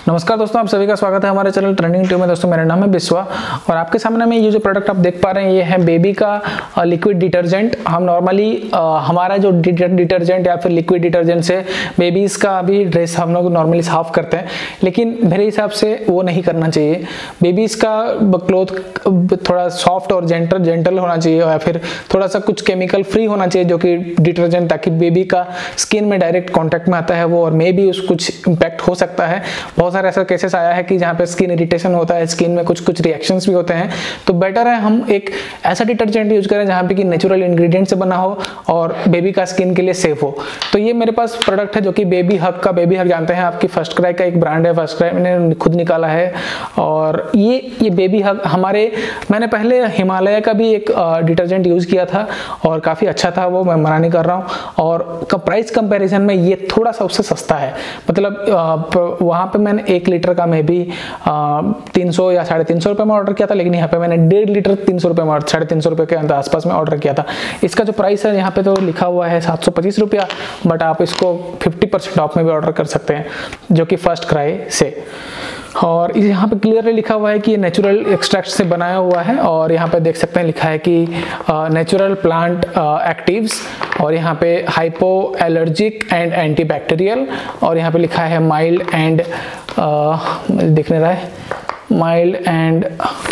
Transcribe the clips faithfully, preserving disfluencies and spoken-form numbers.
नमस्कार दोस्तों, आप सभी का स्वागत है हमारे चैनल ट्रेंडिंग ट्यूब में। दोस्तों मेरा नाम है बिस्वा और आपके सामने में ये जो प्रोडक्ट आप देख पा रहे हैं ये है बेबी का लिक्विड डिटर्जेंट। हम नॉर्मली हमारा जो डिटर्जेंट या फिर लिक्विड डिटर्जेंट से बेबीज़ का भी ड्रेस हम लोग नॉर्मली साफ़ करते हैं, लेकिन मेरे हिसाब से वो नहीं करना चाहिए। बेबीज़ का क्लोथ थोड़ा सॉफ्ट और जेंटल जेंटल होना चाहिए या फिर थोड़ा सा कुछ केमिकल फ्री होना चाहिए जो कि डिटर्जेंट, ताकि बेबी का स्किन में डायरेक्ट कॉन्टैक्ट में आता है वो और मे भी उस कुछ इम्पैक्ट हो सकता है। बहुत सारे ऐसा केसेस आया है कि जहाँ पे स्किन इरिटेशन होता है, स्किन में कुछ कुछ रिएक्शंस भी होते हैं। तो बेटर है हम एक ऐसा डिटर्जेंट यूज करें जहाँ पे कि नेचुरल इंग्रेडिएंट से बना हो और बेबी का स्किन के लिए सेफ हो। तो ये मेरे पास प्रोडक्ट है जो कि बेबी हग का, बेबी हग जानते हैं आपकी फर्स्ट क्राई का एक ब्रांड है, फर्स्ट क्राई मैंने खुद निकाला है। और ये ये बेबी हग हमारे, मैंने पहले हिमालय का भी एक डिटर्जेंट यूज किया था और काफ़ी अच्छा था वो, मैं मना नहीं कर रहा हूँ। और प्राइस कंपैरिजन में ये थोड़ा सा उससे सस्ता है। मतलब वहाँ पे मैंने एक लीटर का में भी तीन सौ या साढ़े तीन सौ रुपये में ऑर्डर किया था, लेकिन यहाँ पे मैंने डेढ़ लीटर तीन सौ रुपये में साढ़े तीन सौ रुपये के आसपास में ऑर्डर किया था। इसका जो प्राइस है यहाँ पे तो लिखा हुआ है सात सौ पच्चीस रुपया, बट आप इसको फिफ्टी परसेंट ऑफ में भी ऑर्डर कर सकते हैं जो कि फर्स्ट क्राई से। और यहाँ पे क्लियरली लिखा हुआ है कि ये नेचुरल एक्सट्रैक्ट से बनाया हुआ है और यहाँ पे देख सकते हैं लिखा है कि नेचुरल प्लांट एक्टिव्स और यहाँ पे हाइपो एलर्जिक एंड एंटीबैक्टीरियल और यहाँ पे लिखा है माइल्ड एंड दिख नहीं रहा है mild and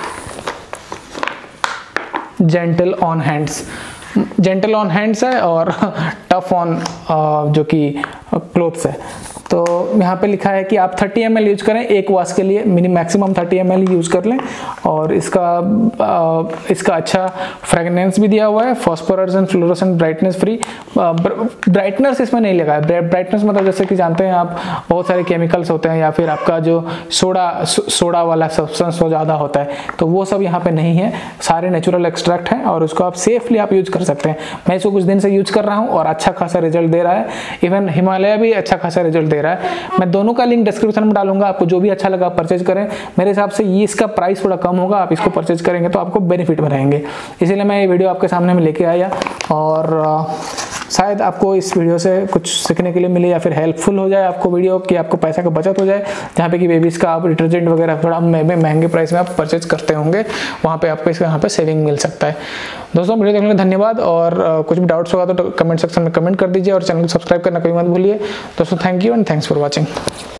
gentle on hands, gentle on hands है और टफ ऑन जो कि क्लोथ्स है। तो यहाँ पे लिखा है कि आप तीस एम एल यूज करें एक वॉश के लिए, मिनिमम मैक्सिमम तीस एम एल यूज कर लें। और इसका आ, इसका अच्छा फ्रेगनेंस भी दिया हुआ है, phosphorus and fluorescent brightness free. Brightness इसमें नहीं लगा है। ब्राइटनेस मतलब जैसे कि जानते हैं आप बहुत सारे केमिकल्स होते हैं या फिर आपका जो सोडा सोडा वाला सब्सटेंस वो ज़्यादा होता है, तो वो सब यहाँ पे नहीं है, सारे नेचुरल एक्सट्रैक्ट हैं और उसको आप सेफली आप यूज कर सकते हैं। मैं इसको कुछ दिन से यूज कर रहा हूँ और अच्छा खासा रिजल्ट दे रहा है। इवन हिमालय भी अच्छा खासा रिजल्ट दे रहा है। मैं दोनों का लिंक डिस्क्रिप्शन में डालूंगा, आपको जो भी अच्छा लगा आप परचेज करें। मेरे हिसाब से ये इसका प्राइस थोड़ा कम होगा, आप इसको परचेज करेंगे तो आपको बेनिफिट में रहेंगे, इसीलिए मैं ये वीडियो आपके सामने में लेके आया। और शायद आपको इस वीडियो से कुछ सीखने के लिए मिले या फिर हेल्पफुल हो जाए आपको वीडियो, कि आपको पैसा का बचत हो जाए। जहाँ पे कि बेबीज़ का आप डिटर्जेंट वगैरह थोड़ा महंगे प्राइस में आप परचेज करते होंगे, वहाँ पे आपको इसका यहाँ पे सेविंग मिल सकता है। दोस्तों वीडियो देखने के लिए धन्यवाद और कुछ भी डाउट्स होगा तो कमेंट सेक्शन में कमेंट कर दीजिए और चैनल को सब्सक्राइब करना कभी मत भूलिए। दोस्तों thank you and thanks for watching.